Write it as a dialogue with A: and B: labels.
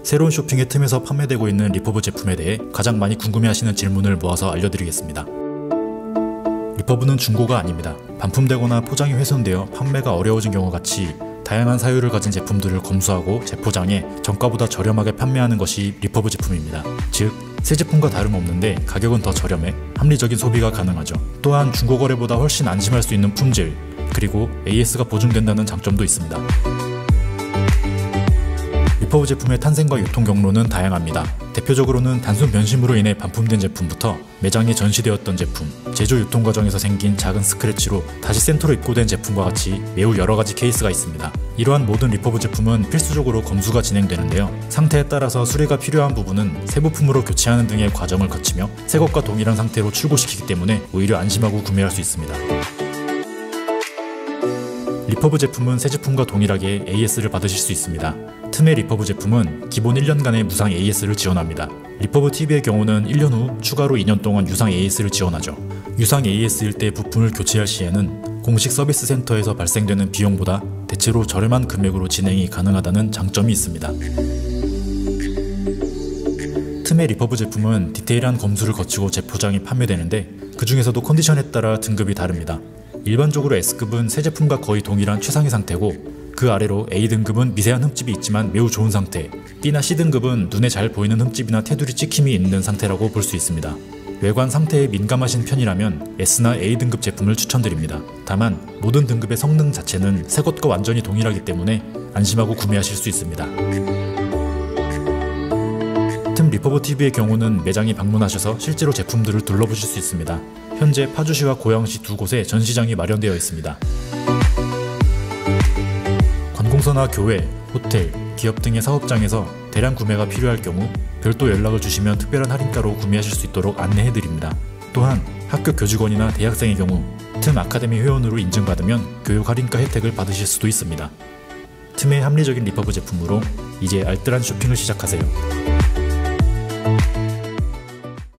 A: 새로운 쇼핑의 틈에서 판매되고 있는 리퍼브 제품에 대해 가장 많이 궁금해하시는 질문을 모아서 알려드리겠습니다. 리퍼브는 중고가 아닙니다. 반품되거나 포장이 훼손되어 판매가 어려워진 경우 같이 다양한 사유를 가진 제품들을 검수하고 재포장해 정가보다 저렴하게 판매하는 것이 리퍼브 제품입니다. 즉, 새 제품과 다름없는데 가격은 더 저렴해 합리적인 소비가 가능하죠. 또한 중고거래보다 훨씬 안심할 수 있는 품질, 그리고 AS가 보증된다는 장점도 있습니다. 리퍼브 제품의 탄생과 유통 경로는 다양합니다. 대표적으로는 단순 변심으로 인해 반품된 제품부터 매장에 전시되었던 제품, 제조 유통 과정에서 생긴 작은 스크래치로 다시 센터로 입고된 제품과 같이 매우 여러가지 케이스가 있습니다. 이러한 모든 리퍼브 제품은 필수적으로 검수가 진행되는데요. 상태에 따라서 수리가 필요한 부분은 새 부품으로 교체하는 등의 과정을 거치며 새 것과 동일한 상태로 출고시키기 때문에 오히려 안심하고 구매할 수 있습니다. 리퍼브 제품은 새 제품과 동일하게 AS를 받으실 수 있습니다. 틈의 리퍼브 제품은 기본 1년간의 무상 AS를 지원합니다. 리퍼브 TV의 경우는 1년 후 추가로 2년 동안 유상 AS를 지원하죠. 유상 AS일 때 부품을 교체할 시에는 공식 서비스 센터에서 발생되는 비용보다 대체로 저렴한 금액으로 진행이 가능하다는 장점이 있습니다. 틈의 리퍼브 제품은 디테일한 검수를 거치고 재포장이 판매되는데 그 중에서도 컨디션에 따라 등급이 다릅니다. 일반적으로 S급은 새 제품과 거의 동일한 최상의 상태고, 그 아래로 A등급은 미세한 흠집이 있지만 매우 좋은 상태, B나 C등급은 눈에 잘 보이는 흠집이나 테두리 찍힘이 있는 상태라고 볼 수 있습니다. 외관 상태에 민감하신 편이라면 S나 A등급 제품을 추천드립니다. 다만 모든 등급의 성능 자체는 새 것과 완전히 동일하기 때문에 안심하고 구매하실 수 있습니다. 틈 리퍼브 TV의 경우는 매장에 방문하셔서 실제로 제품들을 둘러보실 수 있습니다. 현재 파주시와 고양시 두 곳에 전시장이 마련되어 있습니다. 관공서나 교회, 호텔, 기업 등의 사업장에서 대량 구매가 필요할 경우 별도 연락을 주시면 특별한 할인가로 구매하실 수 있도록 안내해드립니다. 또한 학교 교직원이나 대학생의 경우 틈 아카데미 회원으로 인증받으면 교육 할인가 혜택을 받으실 수도 있습니다. 틈의 합리적인 리퍼브 제품으로 이제 알뜰한 쇼핑을 시작하세요.